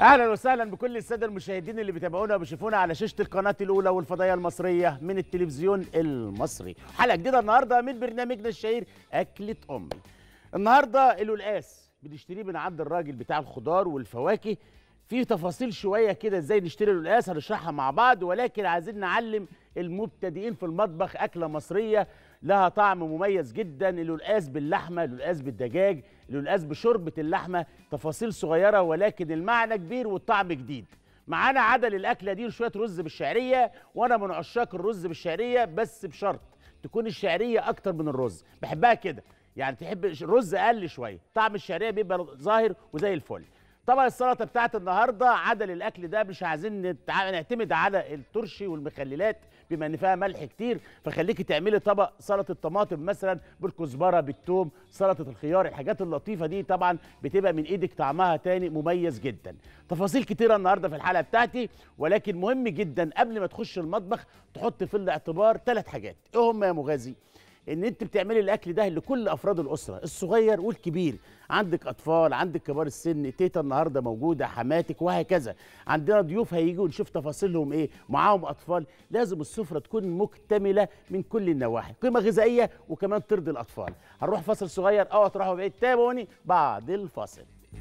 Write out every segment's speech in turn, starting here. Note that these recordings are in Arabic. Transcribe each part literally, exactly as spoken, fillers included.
اهلا وسهلا بكل الساده المشاهدين اللي بيتابعونا وبيشوفونا على شاشه القناه الاولى والفضائيه المصريه من التلفزيون المصري. حلقه جديده النهارده من برنامجنا الشهير اكله امي. النهارده القلقاس بنشتريه من عند الراجل بتاع الخضار والفواكه. في تفاصيل شويه كده ازاي نشتري القلقاس هنشرحها مع بعض، ولكن عايزين نعلم المبتدئين في المطبخ اكله مصريه لها طعم مميز جدا. القلقاس باللحمه، القلقاس بالدجاج، القلقاس بشوربه اللحمه. تفاصيل صغيره ولكن المعنى كبير والطعم جديد. معانا عدل الاكله دي وشويه رز بالشعريه، وانا من عشاق الرز بالشعريه بس بشرط تكون الشعريه اكتر من الرز، بحبها كده يعني، تحب الرز اقل شويه، طعم الشعريه بيبقى ظاهر وزي الفل. طبعا السلطه بتاعت النهارده عدل الاكل ده مش عايزين نتع... نعتمد على الترشي والمخللات بما ان فيها ملح كتير، فخليكي تعملي طبق سلطه طماطم مثلا بالكزبره بالثوم، سلطه الخيار، الحاجات اللطيفه دي طبعا بتبقى من ايدك طعمها تاني مميز جدا. تفاصيل كتيره النهارده في الحلقه بتاعتي، ولكن مهم جدا قبل ما تخش المطبخ تحط في الاعتبار ثلاث حاجات. ايه هم يا مغازي؟ ان انت بتعملي الاكل ده لكل افراد الاسره الصغير والكبير. عندك اطفال، عندك كبار السن، تيتا النهارده موجوده، حماتك، وهكذا. عندنا ضيوف هيجوا نشوف تفاصيلهم ايه، معاهم اطفال. لازم السفره تكون مكتمله من كل النواحي، قيمه غذائيه وكمان ترضي الاطفال. هنروح فاصل صغير او تروحوا بعيد، تابعوني بعد الفاصل.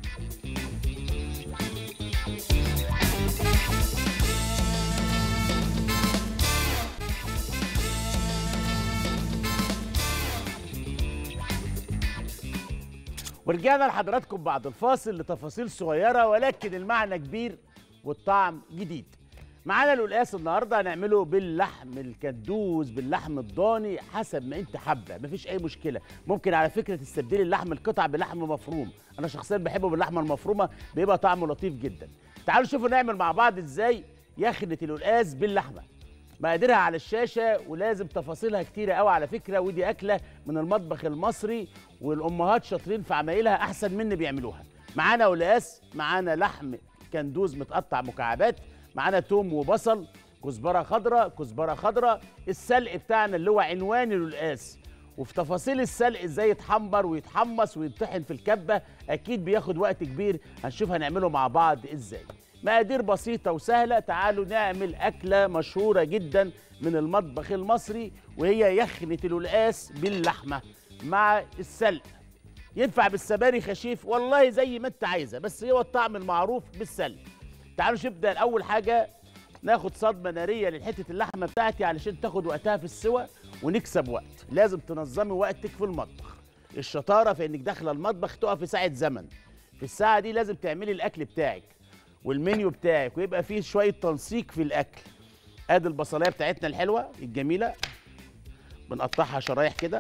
ورجعنا لحضراتكم بعد الفاصل لتفاصيل صغيرة ولكن المعنى كبير والطعم جديد. معانا القلقاس النهارده هنعمله باللحم الكدوس، باللحم الضاني، حسب ما انت حابه، مفيش اي مشكله. ممكن على فكره تستبدلي اللحم القطع بلحم مفروم، انا شخصيا بحبه باللحمه المفرومه، بيبقى طعمه لطيف جدا. تعالوا شوفوا نعمل مع بعض ازاي يخنة القلقاس باللحمه. مقاديرها على الشاشه ولازم تفاصيلها كتيره قوي على فكره، ودي اكله من المطبخ المصري والامهات شاطرين في عمايلها احسن مني بيعملوها. معانا قلقاس، معانا لحم كندوز متقطع مكعبات، معانا توم وبصل، كزبره خضراء، كزبره خضراء، السلق بتاعنا اللي هو عنوان القلقاس. وفي تفاصيل السلق ازاي يتحمر ويتحمص ويطحن في الكبه اكيد بياخد وقت كبير، هنشوف هنعمله مع بعض ازاي. مقادير بسيطة وسهلة. تعالوا نعمل أكلة مشهورة جدا من المطبخ المصري، وهي يخنة القلقاس باللحمة مع السلق. ينفع بالسبانخ خشيف، والله زي ما انت عايزة، بس هو الطعم المعروف بالسلق. تعالوا نبدأ. الأول حاجة ناخد صدمة نارية لحتة اللحمة بتاعتي علشان تاخد وقتها في السوى ونكسب وقت. لازم تنظمي وقتك في المطبخ. الشطارة في انك داخلة المطبخ تقفي ساعة زمن، في الساعة دي لازم تعملي الأكل بتاعك والمنيو بتاعك ويبقى فيه شويه تنسيق في الاكل. ادي البصلايه بتاعتنا الحلوه الجميله، بنقطعها شرايح كده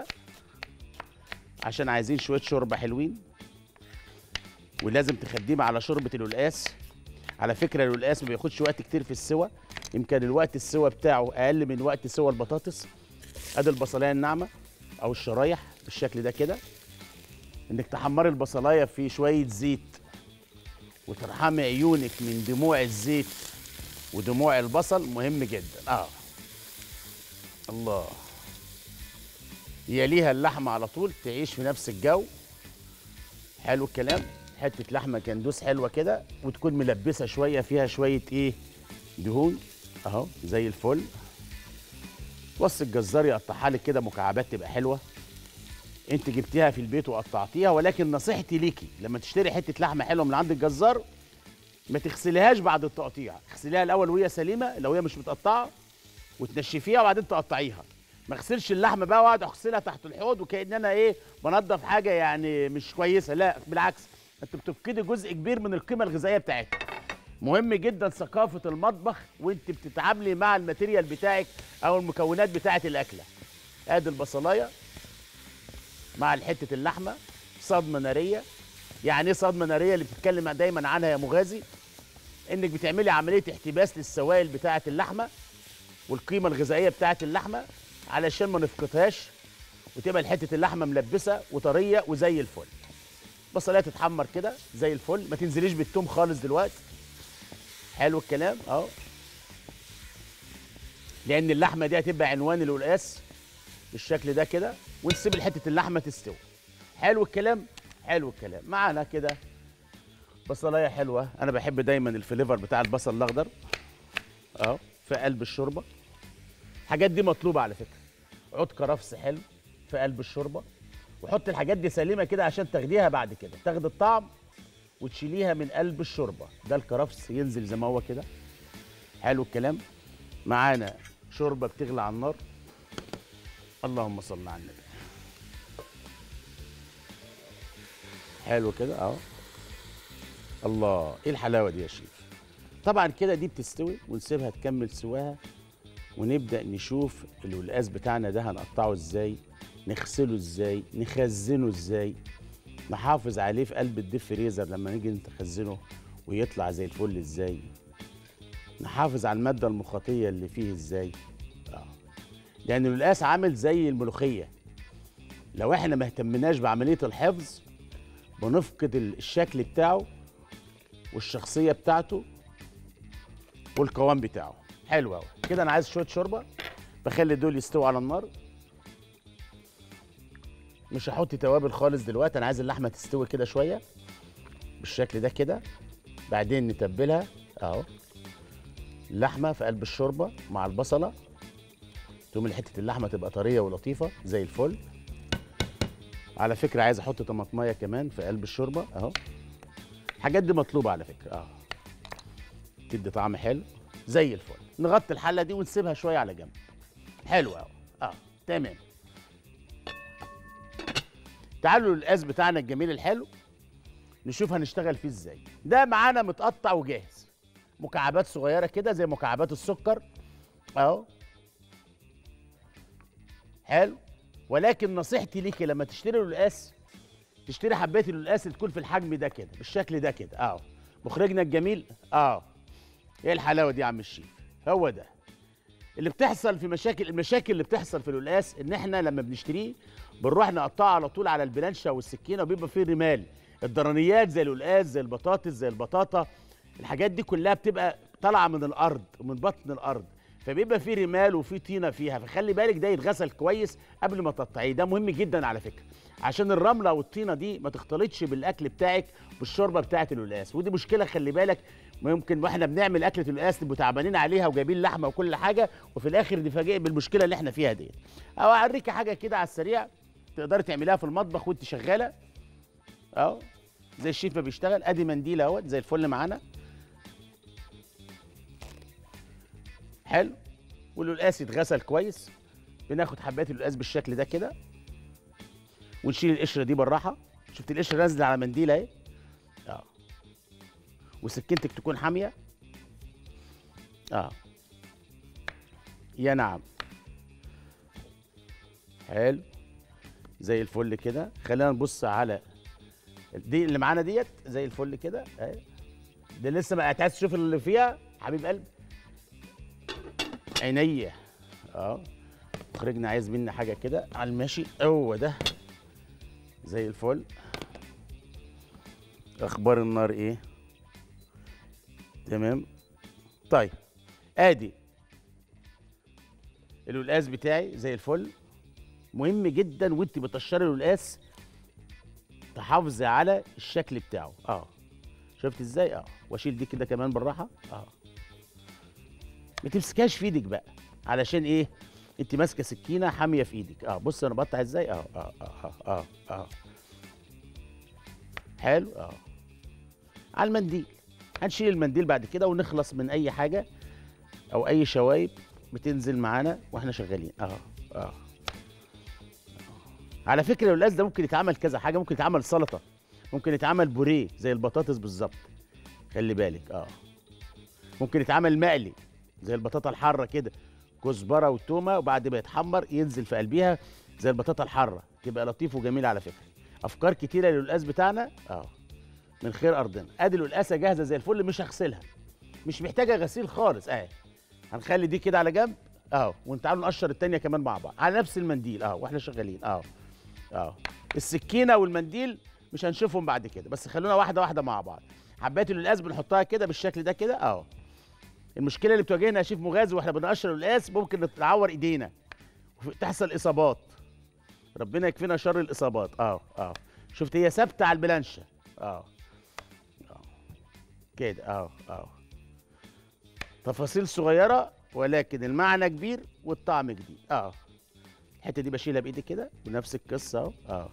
عشان عايزين شويه شوربه حلوين، ولازم تخدمي على شوربه القلقاس. على فكره القلقاس ما بياخدش وقت كتير في السوى، يمكن الوقت السوى بتاعه اقل من وقت سوى البطاطس. ادي البصلايه الناعمه او الشرايح بالشكل ده كده. انك تحمري البصلايه في شويه زيت وترحمي عيونك من دموع الزيت ودموع البصل مهم جدا. اه الله. يليها اللحمه على طول تعيش في نفس الجو. حلو الكلام. حته لحمه كندوس حلوه كده وتكون ملبسه شويه، فيها شويه ايه، دهون اهو زي الفل. وص الجزار يقطعها لك كده مكعبات تبقى حلوه. انت جبتيها في البيت وقطعتيها، ولكن نصيحتي ليكي لما تشتري حته لحمه حلوه من عند الجزار ما تغسليهاش بعد التقطيع، اغسليها الاول وهي سليمه لو هي مش متقطعه وتنشفيها وبعدين تقطعيها. ما اغسلش اللحمه بقى واقعد اغسلها تحت الحوض وكأن انا ايه بنضف حاجه يعني مش كويسه، لا بالعكس، انت بتفقدي جزء كبير من القيمه الغذائيه بتاعتها. مهم جدا ثقافه المطبخ وانت بتتعاملي مع الماتيريال بتاعك او المكونات بتاعه الاكله. ادي البصلايه مع حته اللحمه، صدمه ناريه. يعني ايه صدمه ناريه اللي بتتكلم دايما عنها يا مغازي؟ انك بتعملي عمليه احتباس للسوائل بتاعه اللحمه والقيمه الغذائيه بتاعه اللحمه علشان ما نفقدهاش، وتبقى حته اللحمه ملبسه وطريه وزي الفل. بصلايه تتحمر كده زي الفل، ما تنزليش بالثوم خالص دلوقتي. حلو الكلام اهو، لان اللحمه دي هتبقى عنوان القلقاس بالشكل ده كده، ونسيب حته اللحمه تستوي. حلو الكلام، حلو الكلام. معانا كده بصلايه حلوه، انا بحب دايما الفليفر بتاع البصل الاخضر اهو في قلب الشوربه. الحاجات دي مطلوبه على فكره. عود كرفس حلو في قلب الشوربه، وحط الحاجات دي سليمه كده عشان تاخديها بعد كده، تاخد الطعم وتشيليها من قلب الشوربه. ده الكرفس ينزل زي ما هو كده. حلو الكلام. معانا شوربه بتغلي على النار. اللهم صل على النبي. حلو كده اهو. الله، ايه الحلاوه دي يا شيف. طبعا كده دي بتستوي ونسيبها تكمل سواها، ونبدا نشوف القلقاس بتاعنا ده هنقطعه ازاي، نغسله ازاي، نخزنه ازاي، نحافظ عليه في قلب الديب فريزر لما نيجي نخزنه ويطلع زي الفل ازاي، نحافظ على الماده المخاطيه اللي فيه ازاي. اه لان القلقاس عامل زي الملوخيه، لو احنا ما اهتمناش بعمليه الحفظ بنفقد الشكل بتاعه والشخصيه بتاعته والقوام بتاعه. حلو قوي كده. انا عايز شويه شوربه، بخلي دول يستووا على النار. مش هحط توابل خالص دلوقتي، انا عايز اللحمه تستوي كده شويه بالشكل ده كده، بعدين نتبلها اهو. اللحمه في قلب الشوربه مع البصله، تقوم حته اللحمه تبقى طريه ولطيفه زي الفل. على فكره عايز احط طماطمايه كمان في قلب الشوربه اهو. الحاجات دي مطلوبه على فكره اه، تدي طعم حلو زي الفل. نغطي الحله دي ونسيبها شويه على جنب. حلو قوي اه تمام. تعالوا للقاس بتاعنا الجميل الحلو نشوف هنشتغل فيه ازاي. ده معانا متقطع وجاهز، مكعبات صغيره كده زي مكعبات السكر اهو. حلو. ولكن نصيحتي ليكي لما تشتري القلقاس، تشتري حبات القلقاس تكون في الحجم ده كده بالشكل ده كده اهو. مخرجنا الجميل اه. ايه الحلاوه دي يا عم الشيف. هو ده اللي بتحصل في مشاكل. المشاكل اللي بتحصل في القلقاس ان احنا لما بنشتريه بنروح نقطعه على طول على البلانشه والسكينه وبيبقى فيه رمال. الضرنيات زي القلقاس زي البطاطس زي البطاطا، الحاجات دي كلها بتبقى طالعه من الارض ومن بطن الارض، فبيبقى فيه رمال وفيه طينه فيها، فخلي بالك ده يتغسل كويس قبل ما تقطعيه. ده مهم جدا على فكره عشان الرمله والطينه دي ما تختلطش بالاكل بتاعك بالشوربه بتاعه القلقاس، ودي مشكله خلي بالك. ممكن واحنا بنعمل اكله القلقاس نبقى تعبانين عليها وجايبين لحمه وكل حاجه، وفي الاخر نفاجئ بالمشكله اللي احنا فيها دي. او اوريكي حاجه كده على السريع تقدري تعمليها في المطبخ وانت شغاله اهو، زي الشيف ما بيشتغل. ادي منديل اهوت زي الفل معانا. حلو. والقلقاس يتغسل كويس. بناخد حبات القلقاس بالشكل ده كده ونشيل القشره دي بالراحه. شفت القشره نازله على منديل اهي اه. وسكينتك تكون حاميه اه. يا نعم. حلو زي الفل كده. خلينا نبص على دي اللي معانا ديت زي الفل كده اهي. دي لسه ما عايز تشوف اللي فيها حبيب قلبي. عينيا اه. مخرجنا عايز مني حاجه كده على الماشي. هو ده زي الفل. اخبار النار ايه؟ تمام. طيب ادي القلقاس بتاعي زي الفل. مهم جدا وانت بتقشري القلقاس تحافظي على الشكل بتاعه اه. شفت ازاي اه. واشيل دي كده كمان بالراحه اه. ما تمسكهاش في ايدك بقى، علشان ايه؟ انت ماسكه سكينه حاميه في ايدك اه. بص انا بقطع ازاي اه اه اه اه اه. حلو اه. على المنديل. هنشيل المنديل بعد كده ونخلص من اي حاجه او اي شوايب بتنزل معانا واحنا شغالين اه اه. على فكره القلقاس ده ممكن يتعمل كذا حاجه، ممكن يتعمل سلطه، ممكن يتعمل بوريه زي البطاطس بالظبط. خلي بالك اه. ممكن يتعمل مقلي زي البطاطا الحاره كده، كزبره وتومه وبعد ما يتحمر ينزل في قلبيها زي البطاطا الحاره، تبقى لطيف وجميل على فكره. افكار كتيره للقلقاس بتاعنا اه من خير ارضنا. ادي القلقاسه جاهزه زي الفل، مش هغسلها، مش محتاجه غسيل خالص اهي. هنخلي دي كده على جنب اهو، وتعالوا نقشر التانيه كمان مع بعض على نفس المنديل اهو واحنا شغالين اهو اهو. السكينه والمنديل مش هنشوفهم بعد كده، بس خلونا واحده واحده مع بعض. حبات القلقاس بنحطها كده بالشكل ده كده اهو. المشكله اللي بتواجهنا يا شيف مغازي واحنا بنقشر القلقاس ممكن نتعور ايدينا وتحصل اصابات. ربنا يكفينا شر الاصابات اه اه. شفت هي ثابته على البلانشه اه اه. كده اهو اهو. تفاصيل صغيره ولكن المعنى كبير والطعم جديد اهو. الحته دي بشيلها بايدي كده ونفس القصه اهو اهو.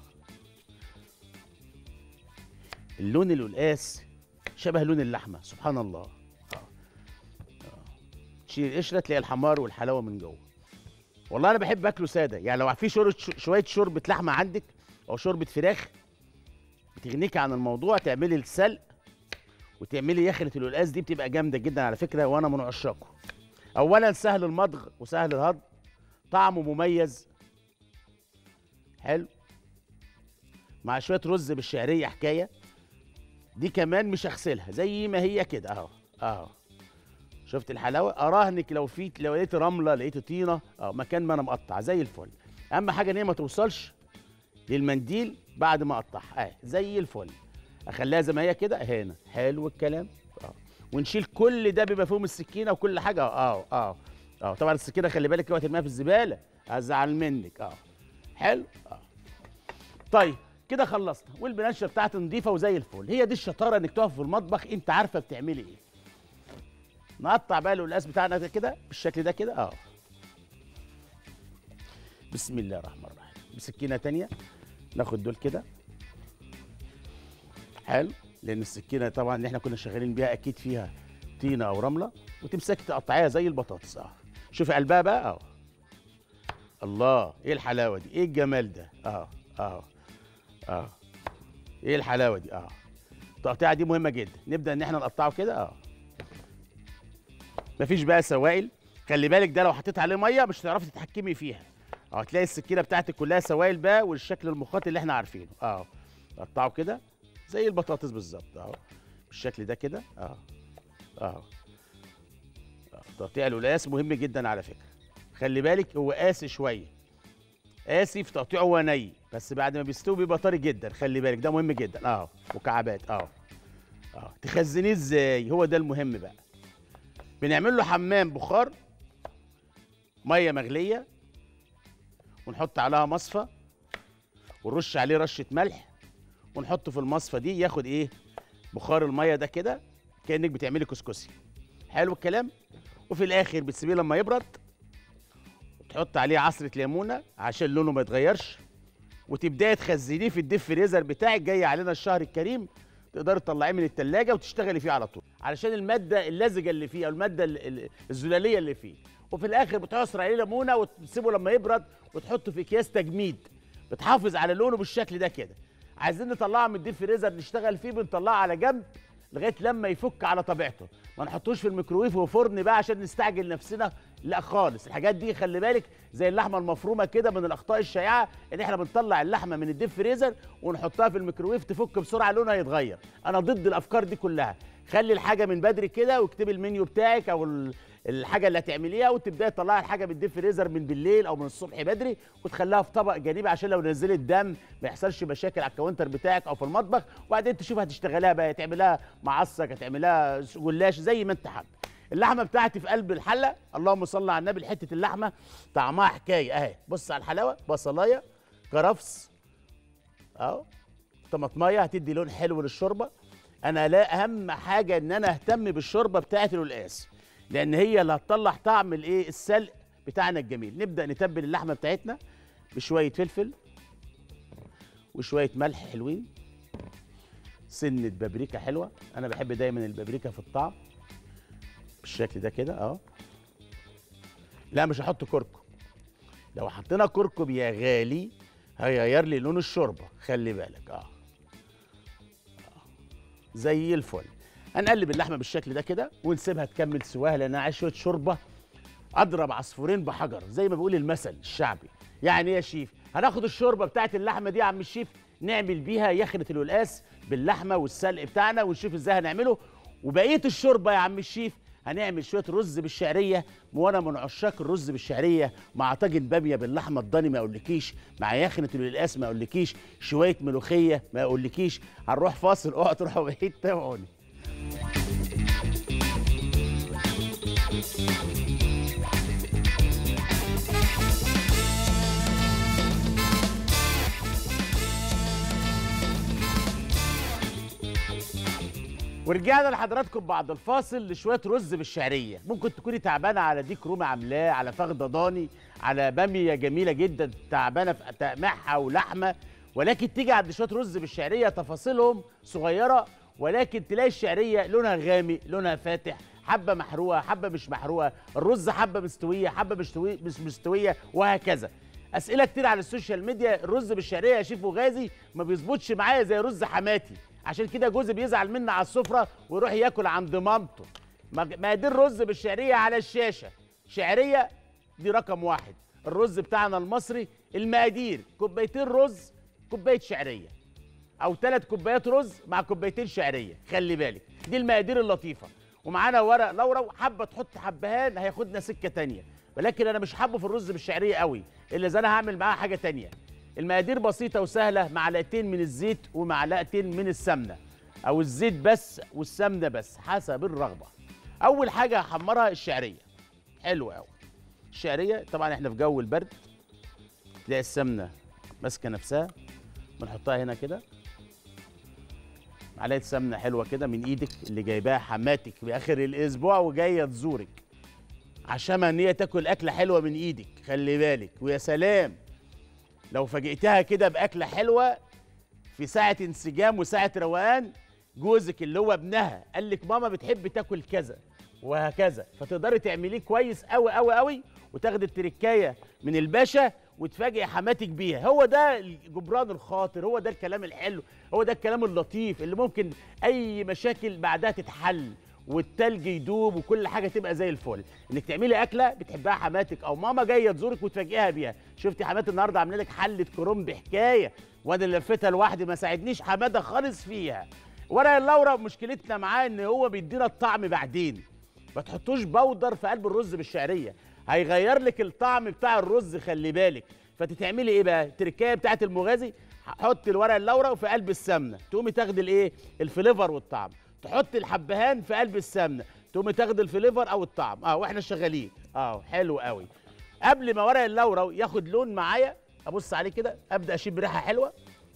اللون القلقاس شبه لون اللحمه سبحان الله. اه اه. تشيل القشره تلاقي الحمار والحلاوه من جوه. والله انا بحب اكله ساده، يعني لو في شوربه شويه شوربه لحمه عندك او شوربه فراخ بتغنيك عن الموضوع، تعملي السلق وتعملي يخنه القلقاس دي بتبقى جامده جدا على فكره، وانا من عشاقه. اولا سهل المضغ وسهل الهضم، طعمه مميز حلو، مع شويه رز بالشعريه حكايه. دي كمان مش هغسلها زي ما هي كده اهو اهو. شفت الحلاوه؟ اراهنك لو في لو لقيت رمله لقيت طينه اه مكان ما انا مقطع زي الفل. اهم حاجه ان هي ما توصلش للمنديل بعد ما اقطعها اه زي الفل. اخليها زي ما هي كده هنا. حلو الكلام اه. ونشيل كل ده بما فيهم السكينه وكل حاجه اه اه اه. طبعا السكينه خلي بالك اوعى ترميها في الزباله ازعل منك اه. حلو اه. طيب كده خلصنا والبلانشه بتاعتي نضيفه وزي الفل. هي دي الشطاره انك تقف في المطبخ انت عارفه بتعملي ايه. نقطع بقى القلقاس بتاعنا ده كده بالشكل ده كده اه. بسم الله الرحمن الرحيم. بسكينه تانيه ناخد دول كده حلو، لان السكينه طبعا اللي احنا كنا شغالين بيها اكيد فيها طينه او رمله، وتمسكي تقطعيها زي البطاطس اه. شوفي قلبها بقى اه. الله ايه الحلاوه دي، ايه الجمال ده اه اه اه. ايه الحلاوه دي اه. التقطيعه دي مهمه جدا. نبدا ان احنا نقطعه كده اه. مفيش بقى سوائل، خلي بالك ده لو حطيت عليه ميه مش هتعرفي تتحكمي فيها اه. هتلاقي السكينه بتاعتك كلها سوائل بقى والشكل المخاطي اللي احنا عارفينه اه. قطعه كده زي البطاطس بالظبط اهو بالشكل ده كده اه اه. تقطيع القلقاس مهم جدا على فكره. خلي بالك هو قاسي شويه، قاسي في تقطيعه هو ني، بس بعد ما بيستوي بيبقى طري جدا. خلي بالك ده مهم جدا اه. مكعبات اه اه. تخزنيه ازاي هو ده المهم بقى. بنعمل له حمام بخار، ميه مغليه ونحط عليها مصفى ونرش عليه رشه ملح ونحطه في المصفى دي ياخد ايه بخار الميه ده كده كانك بتعملي كسكسي. حلو الكلام. وفي الاخر بتسيبيه لما يبرد وتحط عليه عصره ليمونه عشان لونه ما يتغيرش، وتبداي تخزنيه في الديب فريزر بتاعك. جاي علينا الشهر الكريم تقدري تطلعيه من التلاجة وتشتغلي فيه على طول علشان الماده اللزجه اللي فيه او الماده الزلاليه اللي فيه. وفي الاخر بتعصر عليه ليمونه وتسيبه لما يبرد وتحطه في اكياس تجميد بتحافظ على لونه بالشكل ده كده. عايزين نطلعه من الديب فريزر نشتغل فيه بنطلعه على جنب لغايه لما يفك على طبيعته. ما نحطوش في الميكروويف وفرن بقى عشان نستعجل نفسنا، لا خالص. الحاجات دي خلي بالك زي اللحمه المفرومه كده من الاخطاء الشائعه ان احنا بنطلع اللحمه من الديب فريزر ونحطها في الميكروويف تفك بسرعه لونها يتغير. انا ضد الافكار دي كلها. خلي الحاجه من بدري كده واكتبي المنيو بتاعك او الحاجه اللي هتعمليها وتبداي تطلعي الحاجه من الديب فريزر من بالليل او من الصبح بدري وتخليها في طبق جانبي عشان لو نزلت دم ما يحصلش مشاكل على الكاونتر بتاعك او في المطبخ. وبعدين تشوف هتشتغلها بقى، تعملها معصك، هتعملها جلاش زي ما انت حابب. اللحمه بتاعتي في قلب الحله، اللهم صل على النبي. حته اللحمه طعمها حكايه اهي. بص على الحلاوه، بصلايه، كرفس اهو، طماطمايه هتدي لون حلو للشوربه. انا لا اهم حاجه ان انا اهتم بالشوربه بتاعت القلقاس لان هي اللي هتطلع طعم الايه السلق بتاعنا الجميل. نبدا نتبل اللحمه بتاعتنا بشويه فلفل وشويه ملح حلوين، سنه بابريكا حلوه. انا بحب دايما البابريكا في الطعم بالشكل ده كده اه. لا مش هحط كركم، لو حطينا كركم يا غالي هيغير لي لون الشوربه. خلي بالك اه, آه. زي الفل. هنقلب اللحمه بالشكل ده كده ونسيبها تكمل سواها لان انا عايز شويه شوربه اضرب عصفورين بحجر زي ما بيقول المثل الشعبي. يعني ايه يا شيف؟ هناخد الشوربه بتاعت اللحمه دي يا عم الشيف نعمل بيها يخنه القلقاس باللحمه والسلق بتاعنا ونشوف ازاي هنعمله. وبقيه الشوربه يا عم الشيف هنعمل شويه رز بالشعريه، وانا من عشاق الرز بالشعريه مع طاجن باميه باللحمه الضاني ما اقولكيش، مع يخنه القلقاس ما اقولكيش، شويه ملوخيه ما اقولكيش. هنروح فاصل، اوعوا تروحوا بعيد، تابعوني. ورجعنا لحضراتكم بعد الفاصل لشويه رز بالشعريه. ممكن تكوني تعبانه على ديك رومي عاملاه، على فخده ضاني، على باميه جميله جدا تعبانه في تقمعها ولحمه، ولكن تيجي عند شويه رز بالشعريه تفاصيلهم صغيره، ولكن تلاقي الشعريه لونها غامق، لونها فاتح، حبه محروقه، حبه مش محروقه، الرز حبه مستويه، حبه مش مش مستويه، وهكذا. اسئله كتير على السوشيال ميديا. الرز بالشعريه يا شيف وغازي ما بيظبطش معايا زي رز حماتي، عشان كده جوزي بيزعل مني على السفره ويروح ياكل عند مامته. مقادير رز بالشعريه على الشاشه. شعريه دي رقم واحد. الرز بتاعنا المصري المقادير: كوبايتين رز، كوبايه شعريه، او ثلاث كوبايات رز مع كوبايتين شعريه. خلي بالك دي المقادير اللطيفه. ومعانا ورق لورا، حابه تحط حبهان هياخدنا سكه تانية، ولكن انا مش حابه في الرز بالشعريه قوي، الا اذا انا هعمل معاه حاجه تانية. المقادير بسيطه وسهله: معلقتين من الزيت ومعلقتين من السمنه، او الزيت بس والسمنه بس حسب الرغبه. اول حاجه هحمرها الشعريه. حلوه قوي الشعريه. طبعا احنا في جو البرد، تلاقي السمنه ماسكه نفسها. بنحطها هنا كده، معلقه سمنه حلوه كده من ايدك اللي جايباها حماتك في اخر الاسبوع وجايه تزورك، عشان ان هي تاكل اكله حلوه من ايدك. خلي بالك. ويا سلام لو فاجئتها كده باكله حلوه في ساعه انسجام وساعه روقان، جوزك اللي هو ابنها قال لك ماما بتحب تاكل كذا وهكذا، فتقدري تعمليه كويس قوي قوي قوي، وتاخدي التركايه من الباشا وتفاجئ حماتك بيها. هو ده جبران الخاطر، هو ده الكلام الحلو، هو ده الكلام اللطيف اللي ممكن اي مشاكل بعدها تتحل والتلج يدوب وكل حاجه تبقى زي الفل. انك تعملي اكله بتحبها حماتك او ماما جايه تزورك وتفاجئها بيها. شفتي حماتي النهارده عامله لك حله كرنب حكايه، وانا اللي لفيتها لوحدي، ما ساعدنيش حماده خالص فيها. ورق اللورا مشكلتنا معاه ان هو بيدينا الطعم بعدين. ما تحطوش بودر في قلب الرز بالشعريه، هيغير لك الطعم بتاع الرز. خلي بالك. فتتعملي ايه بقى؟ التركايه بتاعت المغازي: حطي الورق اللورا في قلب السمنه، تقومي تاخدي الايه؟ الفليفر والطعم. تحطي الحبهان في قلب السمنه، تقومي تاخدي الفليفر او الطعم. اه واحنا شغالين. اه حلو قوي. قبل ما ورق اللورا ياخد لون معايا، ابص عليه كده، ابدا اشم ريحه حلوه.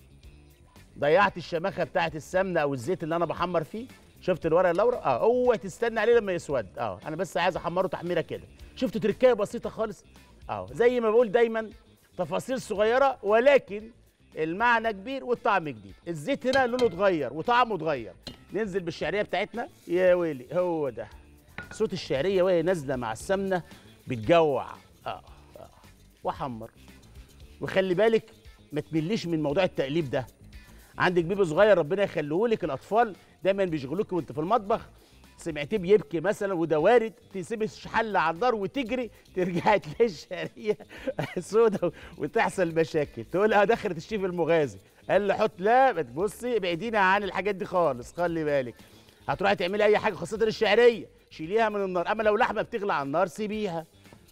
ضيعت الشماخه بتاعت السمنه او الزيت اللي انا بحمر فيه. شفت الورق اللورا؟ اه اوعى تستنى عليه لما يسود. اه انا بس عايز احمره تحميره كده. شفتوا تركايه بسيطه خالص؟ اه زي ما بقول دايما، تفاصيل صغيره ولكن المعنى كبير والطعم جديد. الزيت هنا لونه اتغير وطعمه اتغير. ننزل بالشعريه بتاعتنا. يا ويلي هو ده صوت الشعريه وهي نازله مع السمنه، بتجوع. اه اه واحمر. وخلي بالك ما تمليش من موضوع التقليب ده. عندك بيبي صغير ربنا يخليه لك، الاطفال دايما بيشغلوك وانت في المطبخ، سمعتيه بيبكي مثلا وده وارد، تسيب الحله على النار وتجري، ترجعي تلاقي الشعريه سودا وتحصل مشاكل. تقول اه دخلت الشيف المغازي قال لي حط. لا ما تبصي، ابعدينا عن الحاجات دي خالص. خلي بالك هتروحي تعملي اي حاجه خاصه الشعريه شيليها من النار. اما لو لحمه بتغلى على النار سيبيها.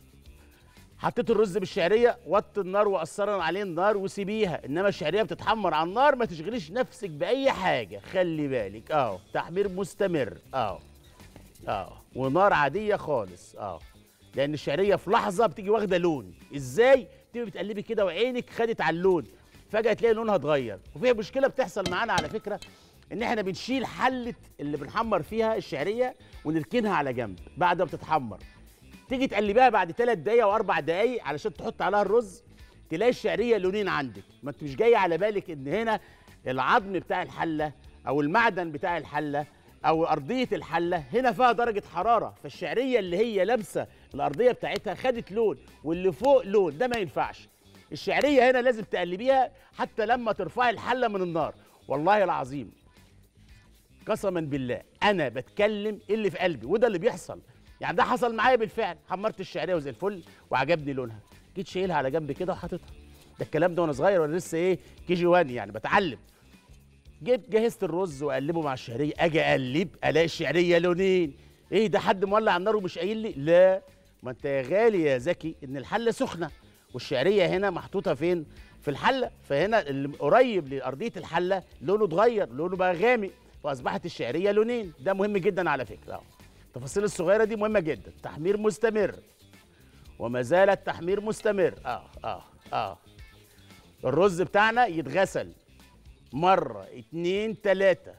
حطيت الرز بالشعريه، وطي النار وقصرا عليه النار وسيبيها. انما الشعريه بتتحمر على النار، ما تشغليش نفسك باي حاجه. خلي بالك. اه تحمير مستمر. اه اه ونار عاديه خالص. اه لان الشعريه في لحظه بتيجي واخده لون. ازاي؟ بتبقي بتقلبي كده وعينك خدت على اللون، فجاه تلاقي لونها اتغير. وفيها مشكله بتحصل معانا على فكره، ان احنا بنشيل حله اللي بنحمر فيها الشعريه ونركنها على جنب بعد ما بتتحمر. تيجي تقلبيها بعد ثلاث دقايق او اربع دقايق علشان تحط عليها الرز، تلاقي الشعريه لونين عندك. ما انت مش جاي على بالك ان هنا العظم بتاع الحله او المعدن بتاع الحله او ارضيه الحله هنا فيها درجه حراره، فالشعريه اللي هي لابسه الارضيه بتاعتها خدت لون واللي فوق لون. ده ما ينفعش. الشعريه هنا لازم تقلبيها حتى لما ترفعي الحله من النار. والله العظيم قسما بالله انا بتكلم اللي في قلبي، وده اللي بيحصل. يعني ده حصل معايا بالفعل. حمرت الشعريه وزي الفل وعجبني لونها، جيت شايلها على جنب كده وحاططها. ده الكلام ده وانا صغير، وانا لسه ايه كي جي واحد يعني بتعلم. جيت جهزت الرز واقلبه مع الشعريه، اجي اقلب الاقي الشعريه لونين. ايه ده؟ حد مولع النار ومش قايل لي؟ لا، ما انت يا غالي يا ذكي ان الحله سخنه والشعريه هنا محطوطه فين؟ في الحله. فهنا اللي قريب لارضيه الحله لونه اتغير، لونه بقى غامق، فاصبحت الشعريه لونين. ده مهم جدا على فكره. التفاصيل الصغيره دي مهمه جدا. تحمير مستمر وما زال التحمير مستمر. اه اه اه الرز بتاعنا يتغسل مره اتنين تلاته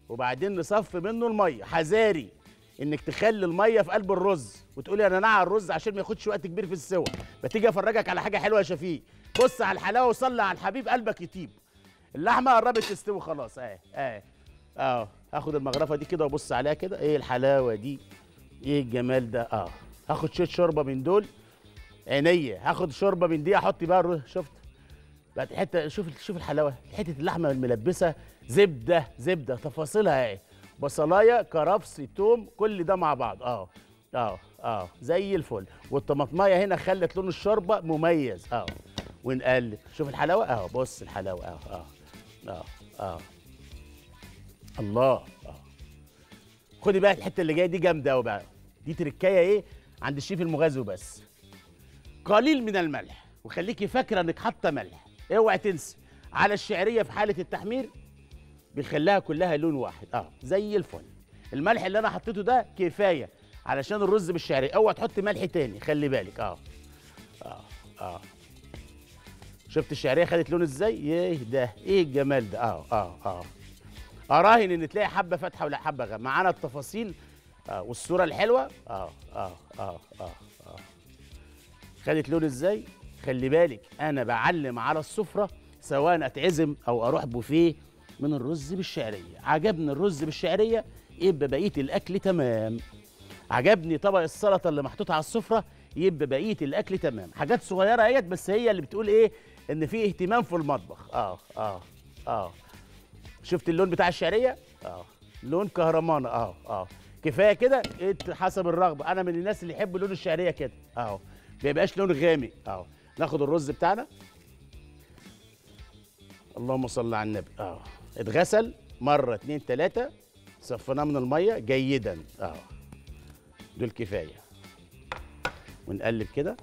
وبعدين نصفي منه الميه. حذاري انك تخلي الميه في قلب الرز وتقولي انا نقع الرز عشان ما ياخدش وقت كبير في السوى. بتيجي افرجك على حاجه حلوه يا شفيق. بص على الحلاوه وصلي على الحبيب قلبك يطيب. اللحمه قربت تستوي خلاص اهي اهي. اه هاخد المغرفه دي كده وابص عليها كده. ايه الحلاوه دي، ايه الجمال ده. اه هاخد شويه شوربه من دول عينيا. هاخد شوربه من دي احط بقى الرز. شفت بقت حته. شوف شوف الحلاوه، حته اللحمه الملبسه زبده زبده تفاصيلها اهي. بصلايه كرفس توم كل ده مع بعض. اه اه اه زي الفل. والطماطمايه هنا خلت لون الشوربه مميز. اه ونقلب. شوف الحلاوه اهو. بص الحلاوه اهو. اه اه اه الله. اه خدي بقى الحته اللي جايه دي جامده قوي بقى. دي تركايه ايه عند الشيف المغازي وبس. قليل من الملح، وخليكي فاكره انك حاطه ملح. اوعي تنسي. على الشعريه في حاله التحمير بيخليها كلها لون واحد. اه زي الفل. الملح اللي انا حطيته ده كفايه علشان الرز بالشعريه. اوعى تحط ملح تاني، خلي بالك. اه اه اه شفت الشعريه خدت لون ازاي؟ ايه ده، ايه الجمال ده. اه اه اه اراهن ان تلاقي حبه فاتحه ولا حبه غامقه. معانا التفاصيل آه والصوره الحلوه. اه اه اه اه اه خدت لون ازاي؟ خلي بالك انا بعلم على السفره سواء اتعزم او اروح بوفيه من الرز بالشعريه. عجبني الرز بالشعريه يبقى بقيه الاكل تمام. عجبني طبق السلطه اللي محطوط على السفره يبقى بقيه الاكل تمام. حاجات صغيره اهيت بس هي اللي بتقول ايه ان في اهتمام في المطبخ. اه اه اه شفت اللون بتاع الشعريه؟ اه لون كهرمانه. اه اه كفايه كده. إنت حسب الرغبه. انا من الناس اللي يحبوا لون الشعريه كده اهو، ما يبقاش لون غامق. اهو ناخد الرز بتاعنا. اللهم صل على النبي. اه اتغسل مره اتنين تلاته، صفيناه من الميه جيدا. اه دول كفايه. ونقلب كده.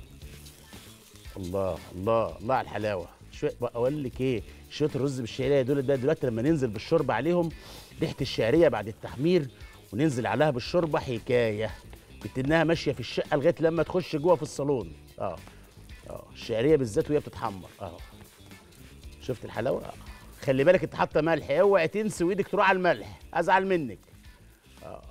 الله الله الله على الحلاوه. شويه بقى اقول لك ايه، شويه الرز بالشعريه دول ده دلوقتي لما ننزل بالشوربه عليهم، ريحه الشعريه بعد التحمير وننزل عليها بالشوربه حكايه. بتنها ماشيه في الشقه لغايه لما تخش جوه في الصالون. اه اه الشعريه بالذات وهي بتتحمر. اه شفت الحلاوه؟ آه. خلي بالك انت حاطه ملح. اوعي تنسي وايدك تروح على الملح، ازعل منك. اه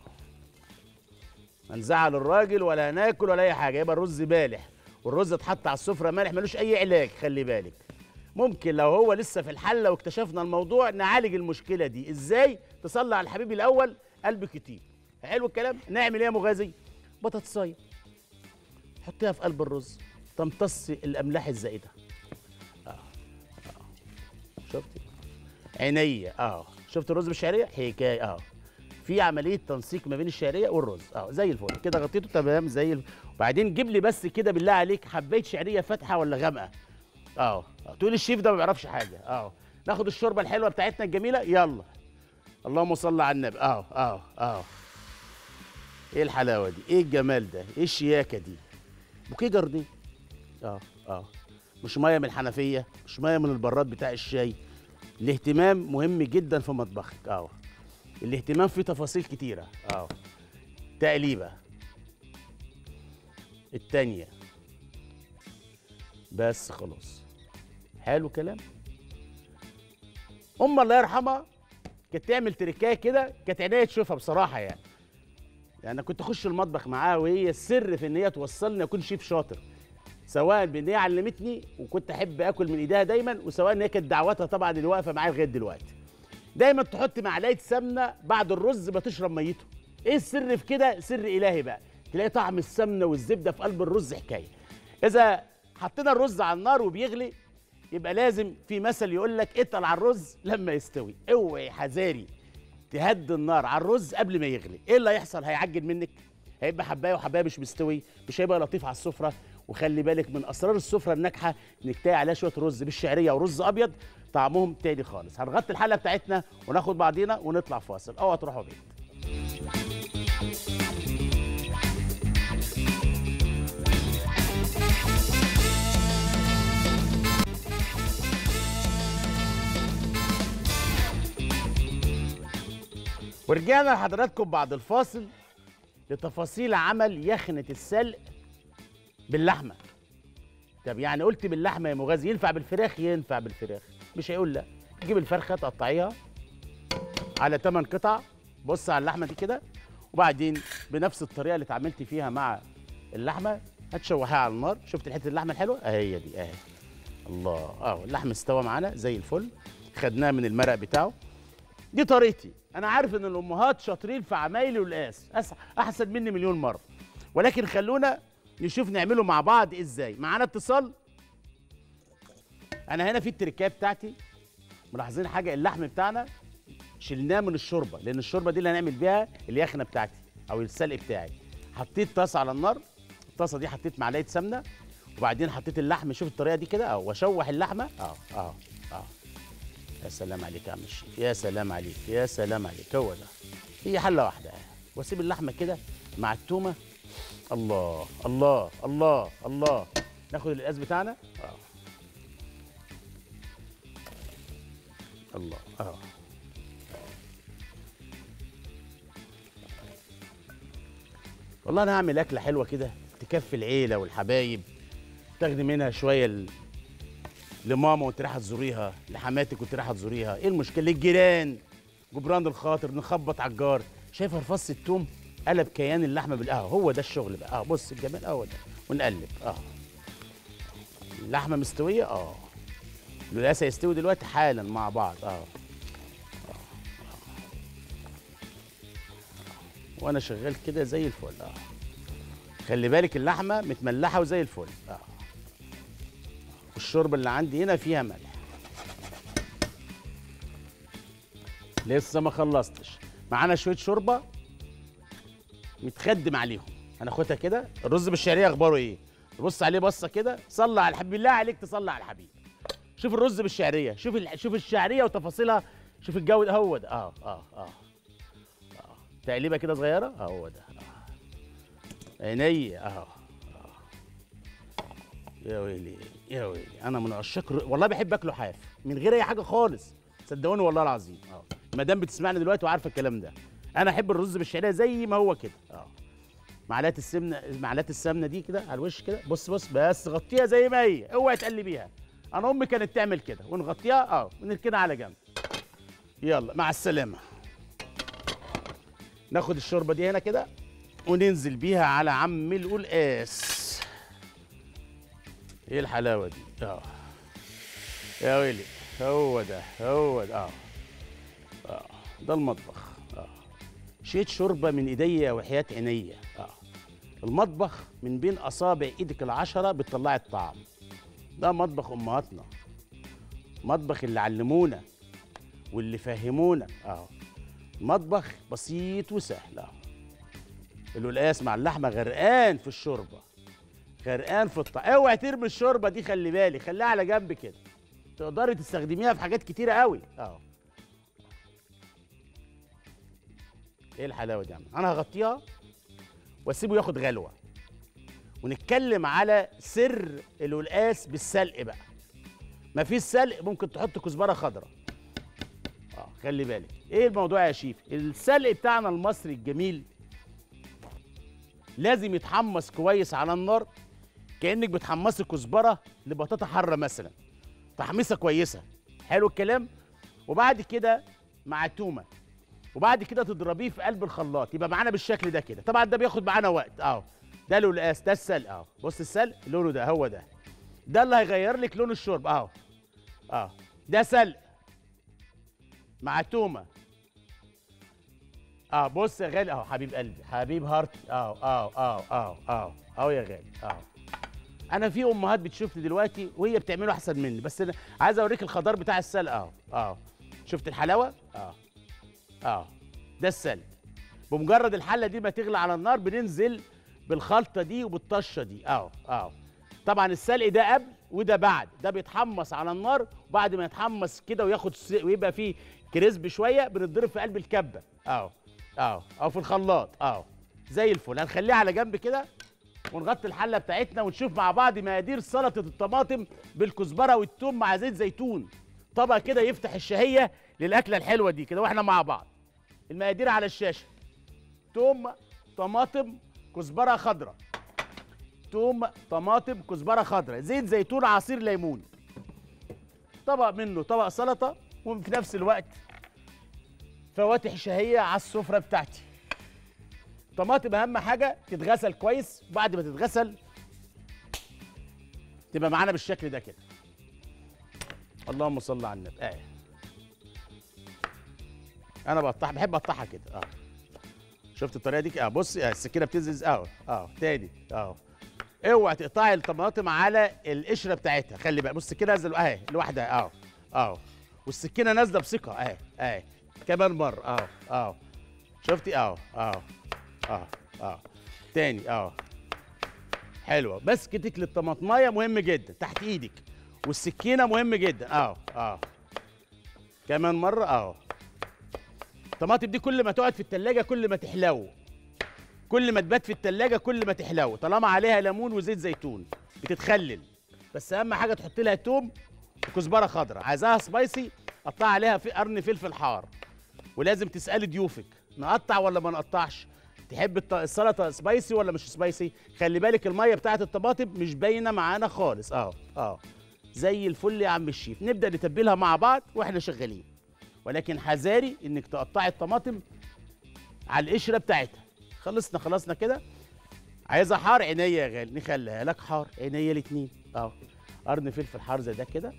هنزعل الراجل ولا هناكل ولا اي حاجه. يبقى الرز بالح والرز اتحط على السفره مالح ملوش اي علاج. خلي بالك ممكن لو هو لسه في الحله واكتشفنا الموضوع نعالج المشكله دي ازاي. تصلي على الحبيب الاول قلبك يطيب. حلو الكلام. نعمل ايه يا مغازي؟ بطاطسايه حطيها في قلب الرز تمتص الاملاح الزائده. اه اه شفتي عينيا. اه شفت الرز بالشعريه حكايه. اه في عمليه تنسيق ما بين الشعريه والرز. اه زي الفل كده. غطيته تمام زي الفل. وبعدين جيب لي بس كده بالله عليك حبايه شعريه فاتحه ولا غامقه. اه تقول الشيف ده ما بيعرفش حاجه. اه ناخد الشوربه الحلوه بتاعتنا الجميله. يلا اللهم صل على النبي. اه اه اه ايه الحلاوه دي، ايه الجمال ده، ايه الشياكه دي. بوكيه جارديه. اه اه مش ميه من الحنفيه، مش ميه من البراد بتاع الشاي. الاهتمام مهم جدا في مطبخك. اه الاهتمام فيه تفاصيل كتيره. اه تقليبه التانيه بس خلاص. حلو كلام. ام الله يرحمها كانت تعمل تركايه كده، كانت عينيا تشوفها بصراحه يعني. يعني انا كنت اخش المطبخ معاها وهي السر في ان هي توصلني اكون شيف شاطر. سواء بان هي علمتني وكنت احب اكل من ايديها دايما، وسواء ان هي كانت دعوتها طبعا اللي واقفه معايا لغايه دلوقتي. دايما تحط معلقه سمنه بعد الرز ما تشرب ميته. ايه السر في كده؟ سر الهي بقى. تلاقي طعم السمنه والزبده في قلب الرز حكايه. اذا حطينا الرز على النار وبيغلي يبقى لازم في مثل يقول لك اتقل على الرز لما يستوي. اوعي حذاري تهدي النار على الرز قبل ما يغلي. ايه اللي هيحصل؟ هيعجن منك، هيبقى حبايه وحبايه مش مستوي، مش هيبقى لطيف على السفره. وخلي بالك من اسرار السفره الناجحه انك تلاقي عليها شويه رز بالشعريه ورز ابيض طعمهم تاني خالص. هنغطي الحله بتاعتنا وناخد بعضينا ونطلع فاصل. اوعى تروحوا بعيد. ورجعنا لحضراتكم بعد الفاصل لتفاصيل عمل يخنة السلق باللحمة. طب يعني قلت باللحمة يا مغازي، ينفع بالفراخ؟ ينفع بالفراخ، مش هيقول لا. تجيب الفرخة تقطعيها على ثمان قطع. بص على اللحمه دي كده، وبعدين بنفس الطريقه اللي اتعاملت فيها مع اللحمه هتشوحيها على النار. شفت حته اللحمه الحلوه اهي دي اهي. الله، اه اللحم استوى معانا زي الفل، خدناه من المرق بتاعه. دي طريقتي. انا عارف ان الامهات شاطرين في عمايل والقاس احسن مني مليون مره، ولكن خلونا نشوف نعمله مع بعض ازاي. معانا اتصال. انا هنا في التركايه بتاعتي، ملاحظين حاجه؟ اللحم بتاعنا شلناه من الشوربه، لان الشوربه دي اللي هنعمل بيها اليخنه بتاعتي او السلق بتاعي. حطيت طاسه على النار، الطاسه دي حطيت معلقه سمنه، وبعدين حطيت اللحم. شوف الطريقه دي كده اهو، واشوح اللحمه اه اه اه. يا سلام عليك يا عم الشيف، يا سلام عليك، يا سلام عليك. هو ده، هي حله واحده اهي. واسيب اللحمه كده مع التومه. الله الله الله الله. ناخد القاس بتاعنا اه. الله اه. والله انا هعمل اكله حلوه كده تكفي العيله والحبايب، تاخدي منها شويه ل... لماما وانت رايحه تزوريها، لحماتك وانت رايحه تزوريها. ايه المشكله؟ للجيران، جبران الخاطر، نخبط على الجار. شايفه فص التوم قلب كيان اللحمه بالقهوه. هو ده الشغل بقى اه. بص الجمال اهو ده، ونقلب اه. اللحمه مستويه اه، القلقاس هيستوي دلوقتي حالا مع بعض اه. آه. آه. وانا شغال كده زي الفل اه. خلي بالك اللحمه متملحه وزي الفل اه. الشوربه اللي عندي هنا فيها ملح. لسه ما خلصتش، معانا شويه شوربه متخدم عليهم، هناخدها كده. الرز بالشعريه اخباره ايه؟ تبص عليه بصه كده، صلي على الحبيب، بالله عليك تصلي على الحبيب. شوف الرز بالشعريه، شوف ال... شوف الشعريه وتفاصيلها، شوف الجو ده. هو ده اه اه اه اه. تقليبه كده صغيره اه. هو ده اه. عيني اه اه. يا ويلي يا ويلي، انا من عشاق الر- والله بحب اكله حاف من غير اي حاجه خالص، صدقوني والله العظيم اه. المدام بتسمعني دلوقتي وعارفه الكلام ده. انا احب الرز بالشعريه زي ما هو كده اه. معلقه السمنه، معلقه السمنه دي كده على الوش كده. بص بص بس، غطيها زي ما هي، اوعي تقلبيها. انا امي كانت تعمل كده، ونغطيها اه ونركنها على جنب. يلا مع السلامه. ناخد الشوربه دي هنا كده وننزل بيها على عم القلقاس. ايه الحلاوه دي اه. يا ويلي، هو ده هو ده اه. اه ده المطبخ اه. شيت شوربه من ايديا وحياه عينيا اه. المطبخ من بين اصابع ايدك العشره بتطلعي الطعم. ده مطبخ امهاتنا، مطبخ اللي علمونا واللي فهمونا اه. مطبخ بسيط وسهل اه. القلقاس مع اللحمه غرقان في الشوربه، غرقان في الطعم. اوعي ترمي الشوربه دي، خلي بالك، خليها على جنب كده، تقدري تستخدميها في حاجات كتيره قوي اه. ايه الحلاوه دي يا عم؟ انا هغطيها واسيبه ياخد غلوه، ونتكلم على سر القلقاس بالسلق بقى. مفيش سلق، ممكن تحط كزبره خضراء اه. خلي بالك ايه الموضوع يا شيف. السلق بتاعنا المصري الجميل لازم يتحمص كويس على النار، كانك بتحمصي كزبره لبطاطا حاره مثلا، تحميصه كويسه. حلو الكلام. وبعد كده مع تومه، وبعد كده تضربيه في قلب الخلاط، يبقى معانا بالشكل ده كده. طبعا ده بياخد معانا وقت اهو. ده القلقاس، ده السلق اهو. بص السلق لونه ده، هو ده، ده اللي هيغير لك لون الشرب اهو اه. ده سلق مع تومه اه. بص يا غالي اهو، حبيب قلبي، حبيب هارتي اهو اهو اهو اهو اهو اهو يا غالي اهو. انا في امهات بتشوفني دلوقتي وهي بتعمله احسن مني، بس انا عايز اوريك الخضار بتاع السلق اهو اهو. شفت الحلاوه اه اه. ده السلق. بمجرد الحله دي ما تغلى على النار بننزل بالخلطه دي وبالطشه دي اهو اهو. طبعا السلق ده قبل وده بعد، ده بيتحمص على النار، وبعد ما يتحمص كده وياخد س... ويبقى فيه كريسبي شويه، بنضرب في قلب الكبه اهو اهو، او في الخلاط اهو زي الفل. هنخليها على جنب كده ونغطي الحله بتاعتنا، ونشوف مع بعض مقادير سلطه الطماطم بالكزبره والثوم مع زيت زيتون. طبق كده يفتح الشهيه للاكله الحلوه دي كده واحنا مع بعض. المقادير على الشاشه: توم، طماطم، كزبره خضراء. توم، طماطم، كزبره خضراء، زيت زيتون، عصير ليمون. طبق منه طبق سلطه، وفي نفس الوقت فواتح شهيه على السفره بتاعتي. الطماطم اهم حاجه تتغسل كويس، وبعد ما تتغسل تبقى معانا بالشكل ده كده. اللهم صل على النبي. اه انا بقطعها، بحب اقطعها كده. اه شفت الطريقه دي؟ اه بص، اه السكينه بتنزل اهو. اه تاني اهو. اوعى تقطعي الطماطم على القشره بتاعتها، خلي بقى. بص السكينه نازله اهي لوحدها اهو اهو، والسكينه نازله بثقه اهي اهي. كمان مره اهو اهو. شفتي؟ اهو اهو اهو اهو. تاني اهو. حلوه. مسكتك للطماطمايه مهم جدا تحت ايدك، والسكينه مهم جدا اهو اهو. كمان مره اهو. الطماطم دي كل ما تقعد في التلاجة كل ما تحلو، كل ما تبات في التلاجة كل ما تحلو، طالما عليها ليمون وزيت زيتون بتتخلل. بس اهم حاجه تحط لها توم وكزبره خضراء. عايزاها سبايسي قطع عليها في قرن فلفل حار. ولازم تسالي ضيوفك نقطع ولا ما نقطعش، تحب الط- السلطه سبايسي ولا مش سبايسي. خلي بالك الميه بتاعت الطماطم مش باينه معانا خالص. اه اه زي الفل يا عم الشيف. نبدا نتبلها مع بعض واحنا شغالين، ولكن حذاري انك تقطعي الطماطم على القشره بتاعتها. خلصنا خلصنا كده. عايزها حار، عينيا يا غالي نخليها لك حار، عينيا الاتنين اهو. قرن فلفل حار زي ده كده.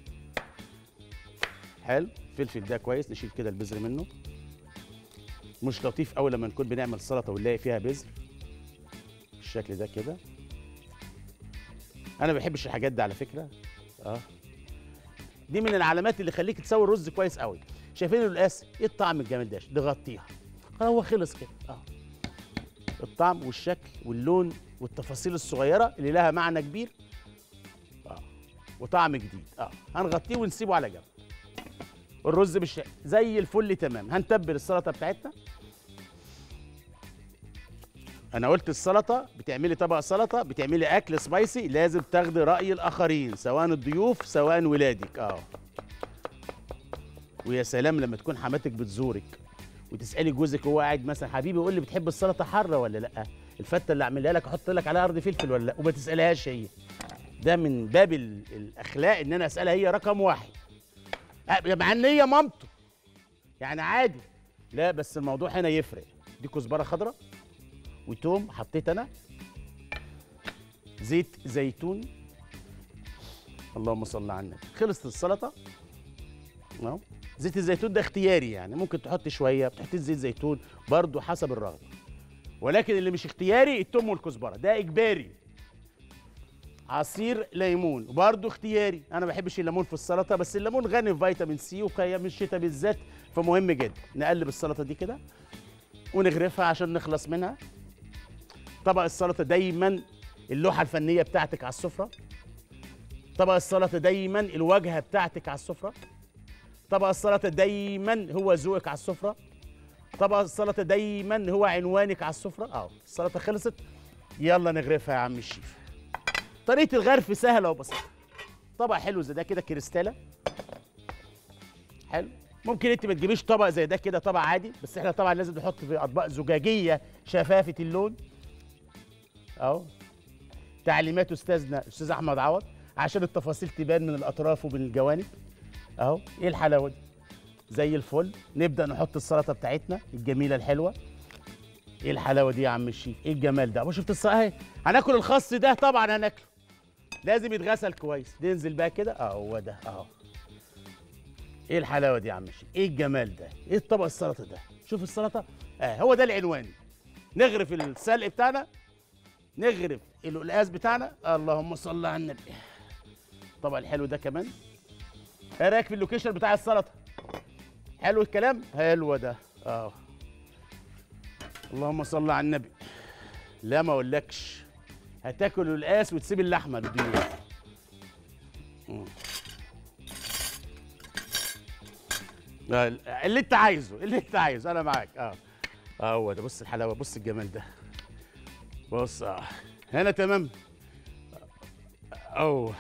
حلو. الفلفل ده كويس، نشيل كده البذر منه. مش لطيف قوي لما نكون بنعمل سلطه ونلاقي فيها بذر بالشكل ده كده. انا ما بحبش الحاجات دي على فكره. اه دي من العلامات اللي خليك تسوي الرز كويس قوي. شايفين القلقاس؟ ايه الطعم الجميل ده؟ نغطيها خلاص، هو خلص كده. اه الطعم والشكل واللون والتفاصيل الصغيره اللي لها معنى كبير. اه وطعم جديد. اه هنغطيه ونسيبه على جنب. الرز بالشكل زي الفل تمام. هنتبل السلطه بتاعتنا. انا قلت السلطه بتعملي طبق سلطه، بتعملي اكل سبايسي، لازم تاخدي راي الاخرين سواء الضيوف سواء ولادك. اه ويا سلام لما تكون حماتك بتزورك وتسالي جوزك وهو قاعد مثلا: حبيبي قول لي بتحب السلطه حاره ولا لا؟ الفته اللي اعملها لك احط لك عليها ارض فلفل ولا لا؟ وما تسالهاش هي. ده من باب ال- الاخلاق ان انا اسالها هي رقم واحد، أه، مع ان هي مامته يعني عادي. لا بس الموضوع هنا يفرق. دي كزبره خضراء وتوم حطيت انا، زيت زيتون. اللهم صل على النبي. خلصت السلطه اهو. زيت الزيتون ده اختياري، يعني ممكن تحط شويه، بتحط زيت زيتون برضو حسب الرغبه، ولكن اللي مش اختياري التوم والكزبره، ده اجباري. عصير ليمون برضو اختياري. انا ما بحبش الليمون في السلطه، بس الليمون غني في فيتامين سي وفي ايام الشتاء بالذات فمهم جدا. نقلب السلطه دي كده ونغرفها عشان نخلص منها. طبق السلطه دايما اللوحه الفنيه بتاعتك على السفره. طبق السلطه دايما الواجهه بتاعتك على السفره. طبق السلطه دايما هو ذوقك على السفره. طبق السلطه دايما هو عنوانك على السفره. اه السلطه خلصت، يلا نغرفها يا عم الشيف. طريقه الغرف سهله وبسيطه. طبق حلو زي ده كده كريستاله. حلو. ممكن انت ما تجيبيش طبق زي ده كده، طبق عادي، بس احنا طبعا لازم نحط في اطباق زجاجيه شفافه اللون اهو. تعليمات استاذنا استاذ احمد عوض عشان التفاصيل تبان من الاطراف ومن الجوانب اهو. ايه الحلاوه دي؟ زي الفل. نبدا نحط السلطه بتاعتنا الجميله الحلوه. ايه الحلاوه دي يا عم الشيف؟ ايه الجمال ده؟ ابو شفت السلطه اهي. هناكل الخس ده طبعا، هناكله لازم يتغسل كويس. ننزل بقى كده اهو ده اهو. ايه الحلاوه دي يا عم الشيف؟ ايه الجمال ده؟ ايه الطبق السلطه ده؟ شوف السلطه اه، هو ده العنوان. نغرف السلق بتاعنا، نغرف القلقاس بتاعنا. اللهم صل على النبي. الطبق الحلو ده كمان. ايه رايك في اللوكيشن بتاع السلطه؟ حلو الكلام؟ حلو ده اه. اللهم صل على النبي. لا ما اقولكش، هتاكل القلقاس وتسيب اللحمه للضيوف. مم. آه، اللي انت عايزه اللي انت عايزه انا معاك اه. اه هو ده. بص الحلاوه، بص الجمال ده. بص اه هنا تمام. اوه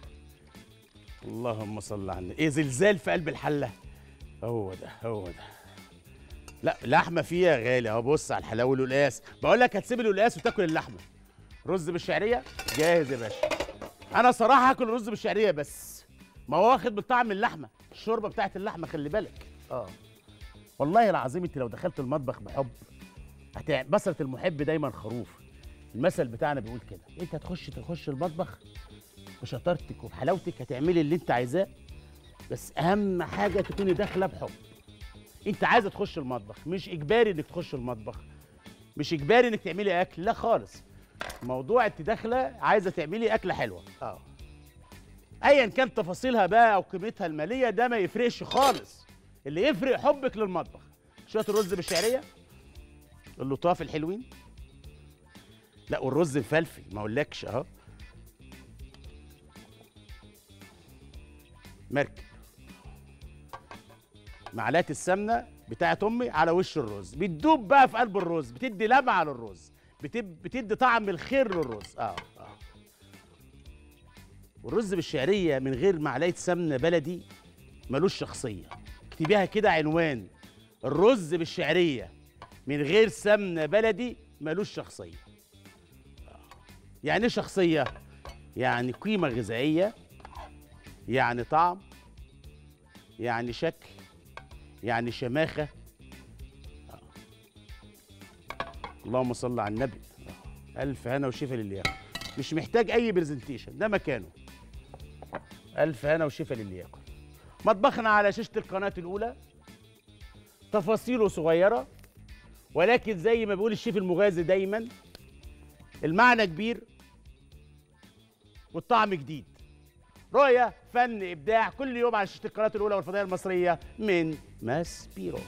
اللهم صل على النبي. ايه زلزال في قلب الحله. هو ده هو ده. لا لحمه فيها غالي اهو. بص على الحلاوه والقلقاس. بقول لك هتسيب القلقاس وتاكل اللحمه. رز بالشعريه جاهز يا باشا. انا صراحه هاكل رز بالشعريه، بس ما هو واخد بطعم اللحمه، الشوربه بتاعت اللحمه خلي بالك اه. والله العظيم انت لو دخلت المطبخ بحب هتع... بصرة المحب دايما خروف. المثل بتاعنا بيقول كده، انت هتخش تخش المطبخ بشطارتك وبحلاوتك هتعملي اللي انت عايزاه، بس اهم حاجه تكوني داخله بحب. انت عايزه تخش المطبخ، مش اجباري انك تخش المطبخ، مش اجباري انك تعملي اكل، لا خالص. موضوع انت داخله عايزه تعملي اكله حلوه، اه ايا كان تفاصيلها بقى او قيمتها الماليه ده ما يفرقش خالص. اللي يفرق حبك للمطبخ. شويه الرز بالشعريه اللطاف الحلوين، لا والرز مفلفل ما اقولكش اهو. مركب معلقه السمنه بتاعت امي على وش الرز، بتدوب بقى في قلب الرز، بتدي لمعه للرز، بتب... بتدي طعم الخير للرز. اه اه والرز بالشعريه من غير معلقه سمنه بلدي ملوش شخصيه. اكتبيها كده عنوان، الرز بالشعريه من غير سمنه بلدي ملوش شخصيه. آه. يعني ايه شخصيه؟ يعني قيمه غذائيه، يعني طعم، يعني شكل، يعني شماخه. آه. اللهم صل على النبي. آه. الف هنا وشفا للي ياكل، مش محتاج اي برزنتيشن، ده مكانه. الف هنا وشفا للي ياكل. مطبخنا على شاشه القناه الاولى، تفاصيله صغيره ولكن زي ما بيقول الشيف المغازي دايما المعنى كبير والطعم جديد. رؤية، فن، إبداع، كل يوم على شاشة القناة الأولى والفضائية المصرية من ماسبيرو.